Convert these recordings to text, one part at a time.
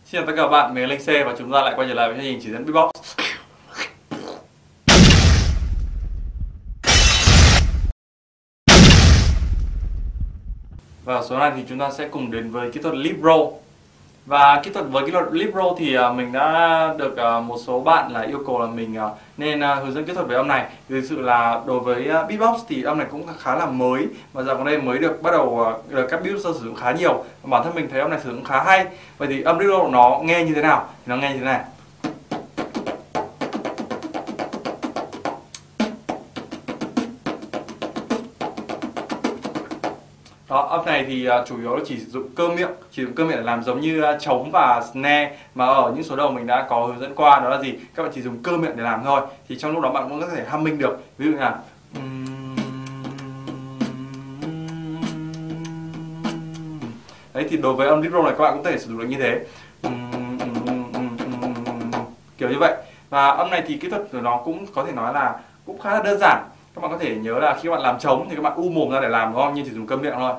Xin chào tất cả các bạn, mình là Linh C và chúng ta lại quay trở lại với chương trình chỉ dẫn beatbox. Và số này thì chúng ta sẽ cùng đến với kỹ thuật lip roll. Và với kỹ thuật lip roll thì mình đã được một số bạn là yêu cầu là mình nên hướng dẫn kỹ thuật về âm này. Thực sự là đối với beatbox thì âm này cũng khá là mới và dạo gần đây mới được bắt đầu được các beatboxer sử dụng khá nhiều. Và bản thân mình thấy âm này sử dụng khá hay. Vậy thì âm lip roll nó nghe như thế nào? Thì nó nghe như thế này. Đó, âm này thì chủ yếu là chỉ sử dụng cơ miệng, để làm giống như trống và snare mà ở những số đầu mình đã có hướng dẫn qua, đó là gì? Các bạn chỉ dùng cơ miệng để làm thôi. Thì trong lúc đó bạn cũng có thể humming được. Ví dụ như là đấy, thì đối với âm lip roll này các bạn cũng có thể sử dụng được như thế. Kiểu như vậy. Và âm này thì kỹ thuật của nó cũng có thể nói là cũng khá là đơn giản. Các bạn có thể nhớ là khi các bạn làm trống thì các bạn mồm ra để làm, đúng không? Nhưng chỉ dùng cơ miệng thôi.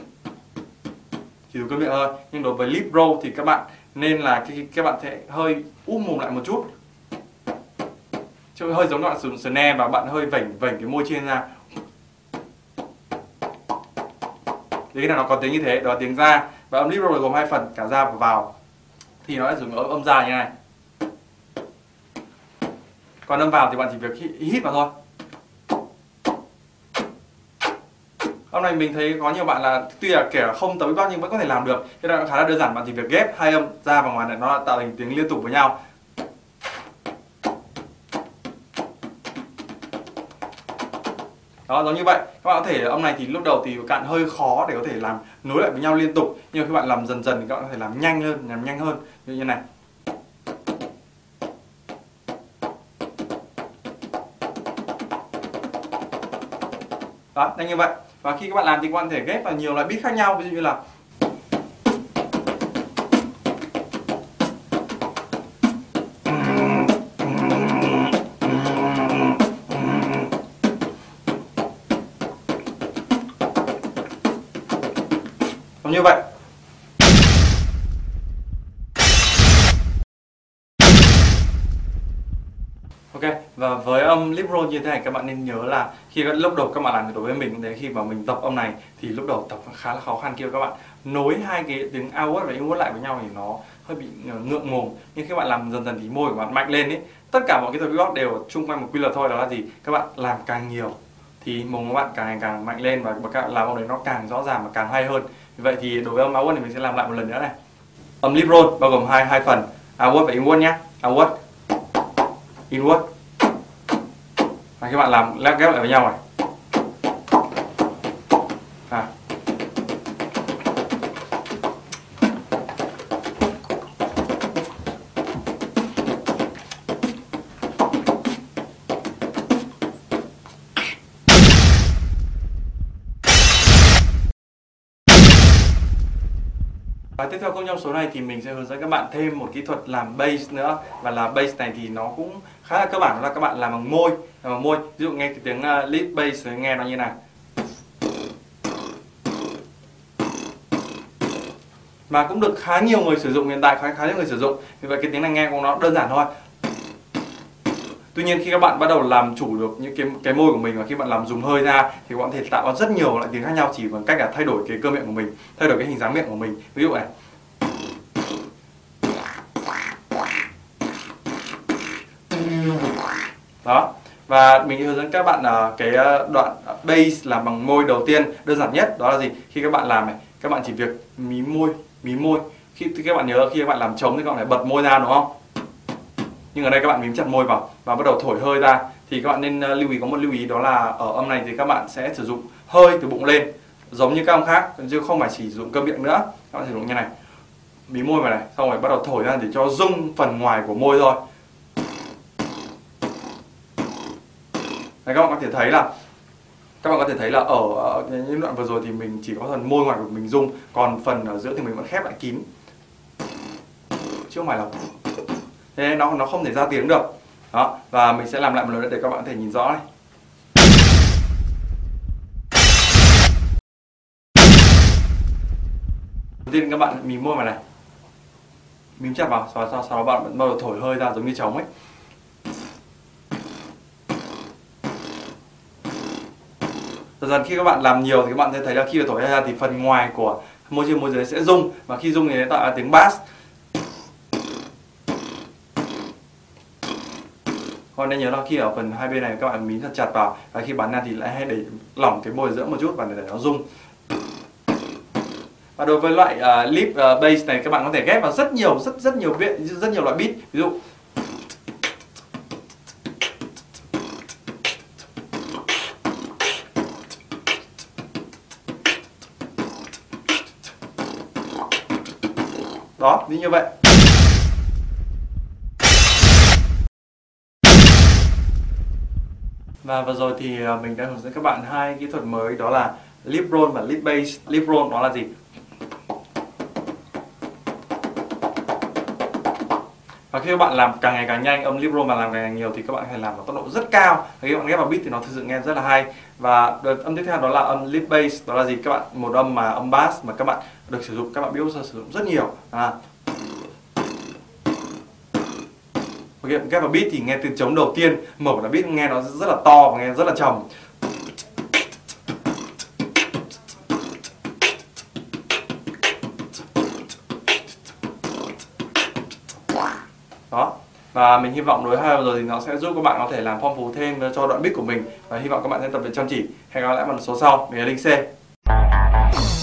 Nhưng đối với lip roll thì các bạn nên là các bạn sẽ hơi mồm lại một chút. Chứ hơi giống các bạn sử dụng snare và bạn hơi vểnh cái môi trên ra. Đấy là nó có tiếng như thế, đó là tiếng ra. Và âm lip roll gồm hai phần, cả ra và vào. Thì nó sẽ dùng âm ra như này. Còn âm vào thì bạn chỉ việc hít vào thôi. Hôm nay mình thấy có nhiều bạn là tuy là kẻ không tập beatbox nhưng vẫn có thể làm được. Thế đó khá là đơn giản, bạn chỉ việc ghép hai âm ra và ngoài này nó tạo thành tiếng liên tục với nhau. Đó, giống như vậy. Các bạn có thể âm này thì lúc đầu thì cạn hơi khó để có thể làm nối lại với nhau liên tục, nhưng khi bạn làm dần dần thì các bạn có thể làm nhanh hơn, như này. Đó, nhanh như vậy. Và khi các bạn làm thì các bạn có thể ghép vào nhiều loại beat khác nhau, ví dụ như là như vậy. Ok, và với âm lip roll như thế này các bạn nên nhớ là khi lúc đầu các bạn làm, đối với mình cũng thế, khi mà mình tập âm này thì lúc đầu tập khá là khó khăn kia các bạn. Nối hai cái tiếng outward và inward lại với nhau thì nó hơi bị ngượng mồm. Nhưng khi bạn làm dần dần thì môi của bạn mạnh lên ấy. Tất cả mọi cái thuật beatbox đều chung quanh một quy luật thôi, đó là gì? Các bạn làm càng nhiều thì mồm của bạn càng ngày càng mạnh lên và các bạn làm âm đấy nó càng rõ ràng và càng hay hơn. Vậy thì đối với âm outward thì mình sẽ làm lại một lần nữa này. Âm lip roll bao gồm hai phần, outward và inward nhé. Outward, inward. Và các bạn làm ghép lại với nhau này. Và tiếp theo công trong số này thì mình sẽ hướng dẫn các bạn thêm một kỹ thuật làm bass nữa. Và làm bass này thì nó cũng khá là cơ bản, đó là các bạn làm bằng môi. Ví dụ nghe cái tiếng lead bass nghe nó như này. Mà cũng được khá nhiều người sử dụng, hiện tại khá nhiều người sử dụng. Vì vậy cái tiếng này nghe của nó đơn giản thôi. Tuy nhiên khi các bạn bắt đầu làm chủ được những cái môi của mình và khi bạn làm dùng hơi ra thì các bạn có thể tạo ra rất nhiều loại tiếng khác nhau chỉ bằng cách là thay đổi cái cơ miệng của mình, thay đổi cái hình dáng miệng của mình. Ví dụ này. Đó. Và mình hướng dẫn các bạn cái đoạn bass làm bằng môi đầu tiên đơn giản nhất, đó là gì? Khi các bạn làm này, các bạn chỉ việc mí môi. Khi các bạn nhớ khi các bạn làm trống thì các bạn phải bật môi ra, đúng không? Nhưng ở đây các bạn mím chặt môi vào và bắt đầu thổi hơi ra. Thì các bạn nên lưu ý, có một lưu ý, đó là ở âm này thì các bạn sẽ sử dụng hơi từ bụng lên giống như các âm khác, chứ không phải chỉ sử dụng cơ miệng nữa. Các bạn sử dụng như này, mí môi vào này, xong rồi bắt đầu thổi ra để cho rung phần ngoài của môi thôi. Đấy, các bạn có thể thấy là ở những đoạn vừa rồi thì mình chỉ có phần môi ngoài của mình rung, còn phần ở giữa thì mình vẫn khép lại kín, chứ không phải là thế nên nó không thể ra tiếng được. Đó, và mình sẽ làm lại một lần nữa để các bạn có thể nhìn rõ này. Đầu tiên các bạn mím môi vào này. mím chặt vào, sau đó bạn bắt đầu thổi hơi ra giống như trống ấy. Dần dần khi các bạn làm nhiều thì các bạn sẽ thấy là khi thổi hơi ra thì phần ngoài của môi dưới sẽ rung, và khi rung thì nó tạo ra tiếng bass. Còn nên nhớ là khi ở phần hai bên này các bạn mím thật chặt vào, và khi bắn ra thì lại hay để lỏng cái môi giữa một chút và để nó rung. Và đối với loại lip bass này các bạn có thể ghép vào rất nhiều loại beat, ví dụ đó, như vậy. Và vừa rồi thì mình đã hướng dẫn các bạn hai kỹ thuật mới, đó là lip roll và lip bass. Lip roll đó là gì? Và khi các bạn làm càng ngày càng nhanh, âm lip roll mà làm càng ngày nhiều thì các bạn có thể làm ở tốc độ rất cao. Và khi các bạn ghép vào beat thì nó thực sự nghe rất là hay. Và âm tiếp theo đó là âm lip bass, đó là gì? Các bạn một âm bass mà các bạn được sử dụng, các bạn beatboxer sử dụng rất nhiều. Ghép vào beat thì nghe từ trống đầu tiên, mở là beat nghe nó rất là to và nghe rất là trầm. Đó. Và mình hy vọng đối hai rồi thì nó sẽ giúp các bạn có thể làm phong phú thêm cho đoạn beat của mình, và hy vọng các bạn sẽ tập luyện chăm chỉ. Hẹn gặp lại vào số sau. Mình là Linh C.